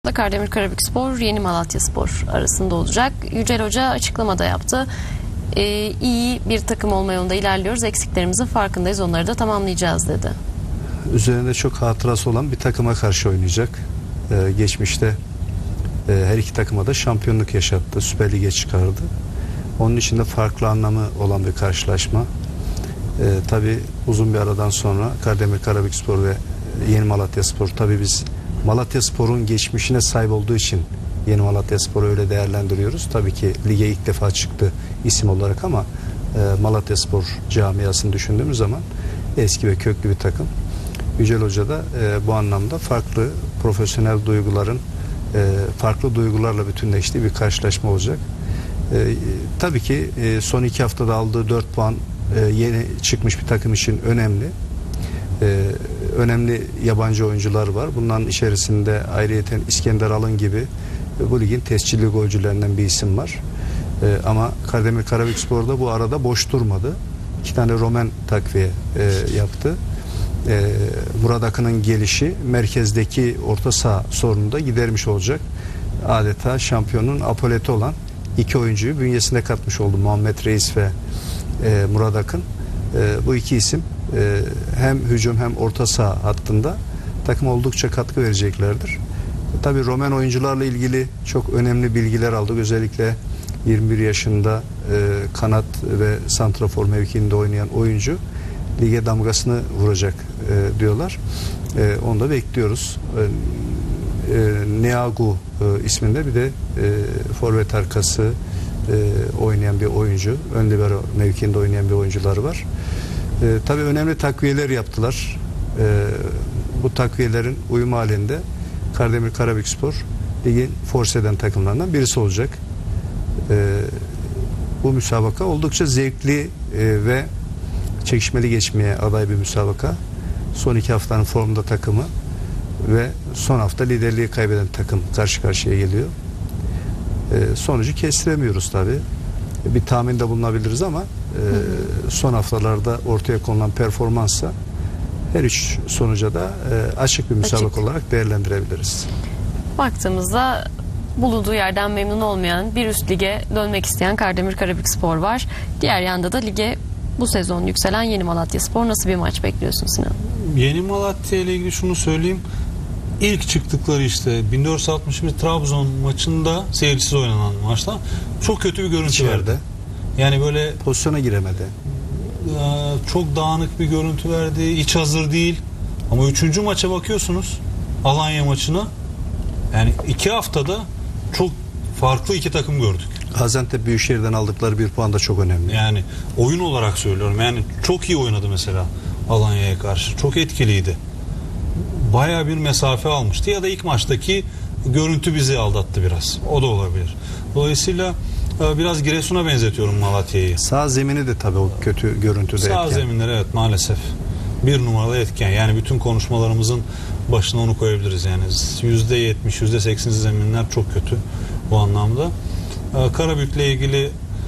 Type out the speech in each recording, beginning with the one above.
Kardemir Karabükspor, Yeni Malatyaspor arasında olacak. Yücel Hoca açıklamada yaptı. İyi bir takım olma yolunda ilerliyoruz. Eksiklerimizin farkındayız. Onları da tamamlayacağız dedi. Üzerinde çok hatırası olan bir takıma karşı oynayacak. Geçmişte her iki takıma da şampiyonluk yaşattı. Süper Lig'e çıkardı. Onun için de farklı anlamı olan bir karşılaşma. Tabii uzun bir aradan sonra Kardemir Karabükspor ve Yeni Malatyaspor, tabii biz Malatyaspor'un geçmişine sahip olduğu için Yeni Malatyaspor'u öyle değerlendiriyoruz. Tabii ki lige ilk defa çıktı isim olarak ama Malatyaspor camiasını düşündüğümüz zaman eski ve köklü bir takım. Yücel Hoca da bu anlamda farklı profesyonel duyguların farklı duygularla bütünleştiği bir karşılaşma olacak. Tabii ki son 2 haftada aldığı 4 puan yeni çıkmış bir takım için önemli. Önemli yabancı oyuncular var. Bunların içerisinde ayrıyeten İskender Alın gibi bu ligin tescilli golcülerinden bir isim var. Ama Kardemir Karabükspor'da bu arada boş durmadı. 2 tane Romen takviye yaptı. Murat Akın'ın gelişi merkezdeki orta saha sorununu da gidermiş olacak. Adeta şampiyonun apoleti olan 2 oyuncuyu bünyesine katmış oldu. Muhammed Reis ve Murat Akın. Bu 2 isim hem hücum hem orta saha hattında takım oldukça katkı vereceklerdir. Tabii Romen oyuncularla ilgili çok önemli bilgiler aldık. Özellikle 21 yaşında kanat ve santrafor mevkiinde oynayan oyuncu lige damgasını vuracak diyorlar. Onu da bekliyoruz. Neagu isminde bir de forvet arkası oynayan bir oyuncu. Ön libero mevkiinde oynayan bir oyuncular var. Tabii önemli takviyeler yaptılar. Bu takviyelerin uyum halinde Kardemir Karabükspor ligin force eden takımlarından birisi olacak. Bu müsabaka oldukça zevkli ve çekişmeli geçmeye aday bir müsabaka. Son 2 haftanın formda takımı ve son hafta liderliği kaybeden takım karşı karşıya geliyor. Sonucu kestiremiyoruz tabii. Bir tahminde bulunabiliriz ama son haftalarda ortaya konulan performansla her 3 sonuca da açık bir müsabaka olarak değerlendirebiliriz. Baktığımızda bulunduğu yerden memnun olmayan, bir üst lige dönmek isteyen Kardemir Karabükspor var. Diğer yanda da lige bu sezon yükselen Yeni Malatyaspor. Nasıl bir maç bekliyorsun Sinan? Yeni Malatya ile ilgili şunu söyleyeyim. İlk çıktıkları işte 1461 Trabzon maçında seyircisiz oynanan maçta çok kötü bir görüntü verdi. Yani böyle pozisyona giremedi. Çok dağınık bir görüntü verdi. Hiç hazır değil. Ama 3. maça bakıyorsunuz, Alanya maçına. Yani 2 haftada çok farklı 2 takım gördük. Gaziantep Büyükşehir'den aldıkları 1 puan da çok önemli. Yani oyun olarak söylüyorum. Yani çok iyi oynadı mesela Alanya'ya karşı. Çok etkiliydi. Bayağı bir mesafe almıştı. Ya da ilk maçtaki görüntü bizi aldattı biraz. O da olabilir. Dolayısıyla biraz Giresun'a benzetiyorum Malatya'yı. Sağ zemini de tabii o kötü görüntüde etken. Sağ zeminleri evet maalesef 1 numaralı etken. Yani bütün konuşmalarımızın başına onu koyabiliriz. Yani %70, %80 zeminler çok kötü bu anlamda. Karabük'le ilgili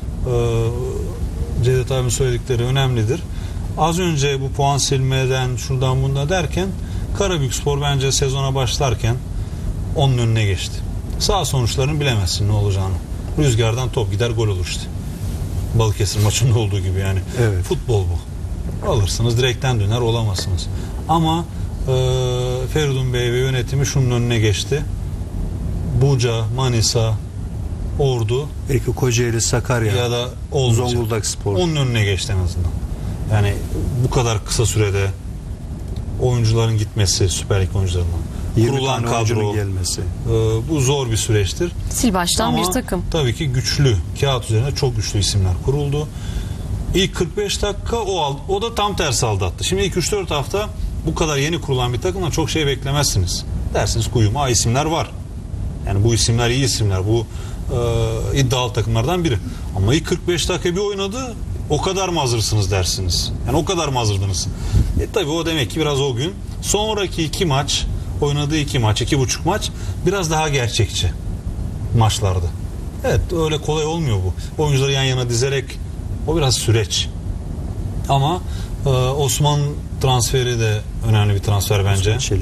Cevdet abinin söyledikleri önemlidir. Az önce bu puan silmeden şuradan bunda derken Karabükspor bence sezona başlarken onun önüne geçti. Sağ sonuçlarını bilemezsin ne olacağını. Rüzgardan top gider, gol olur işte. Balıkesir maçında olduğu gibi yani. Evet. Futbol bu. Alırsınız direkten döner, olamazsınız. Ama Feridun Bey ve yönetimi şunun önüne geçti. Buca, Manisa, Ordu, belki Kocaeli, Sakarya ya da Zonguldak Spor. Onun önüne geçti en azından. Yani bu kadar kısa sürede oyuncuların gitmesi, Süper Lig oyuncularından, kurulan kadro gelmesi. Bu zor bir süreçtir. Sil baştan ama bir takım. Tabii ki güçlü, kağıt üzerinde çok güçlü isimler kuruldu. İlk 45 dakika o da tam tersi aldattı. Şimdi ilk 3-4 hafta bu kadar yeni kurulan bir takımdan çok şey beklemezsiniz. Dersiniz kuyuma isimler var. Yani bu isimler iyi isimler. Bu iddialı takımlardan biri. Ama ilk 45 dakika bir oynadı. O kadar mı hazırsınız dersiniz. Yani o kadar mı hazırdınız? Tabii o demek ki biraz o gün. Sonraki 2 maç, oynadığı 2 maç, 2,5 maç biraz daha gerçekçi maçlardı. Evet, öyle kolay olmuyor bu. Oyuncuları yan yana dizerek o biraz süreç. Ama Osman transferi de önemli bir transfer bence. Osman Çelik.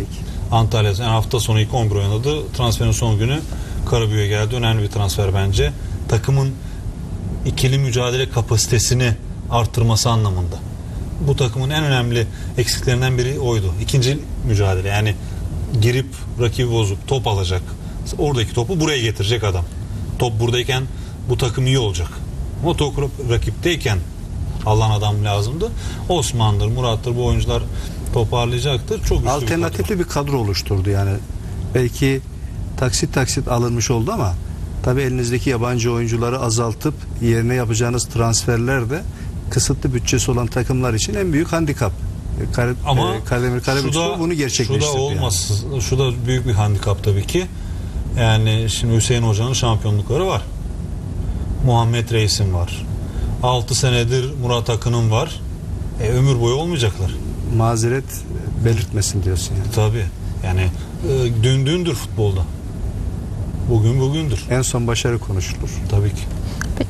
Antalya'da yani hafta sonu ilk 11 oynadı. Transferin son günü Karabük'e geldi. Önemli bir transfer bence. Takımın ikili mücadele kapasitesini arttırması anlamında. Bu takımın en önemli eksiklerinden biri oydu. İkinci mücadele, yani girip rakibi bozup top alacak. Oradaki topu buraya getirecek adam. Top buradayken bu takım iyi olacak. Ama top rakipteyken alan adam lazımdı. Osman'dır, Murat'tır, bu oyuncular toparlayacaktır. Çok güçlü Alternatifli bir kadro oluşturdu yani. Belki taksit alınmış oldu ama tabii elinizdeki yabancı oyuncuları azaltıp yerine yapacağınız transferler de kısıtlı bütçesi olan takımlar için en büyük handikap. Ama Kardemir Karabükspor bunu gerçekleştirdi. Şu da olmaz. Yani. Şu da büyük bir handikap tabii ki. Yani şimdi Hüseyin Hoca'nın şampiyonlukları var. Muhammed Reis'in var. 6 senedir Murat Akın'ın var. Ömür boyu olmayacaklar. Mazeret belirtmesin diyorsun yani. Tabii. Yani dün dündür futbolda. Bugün bugündür. En son başarı konuşulur. Tabii ki.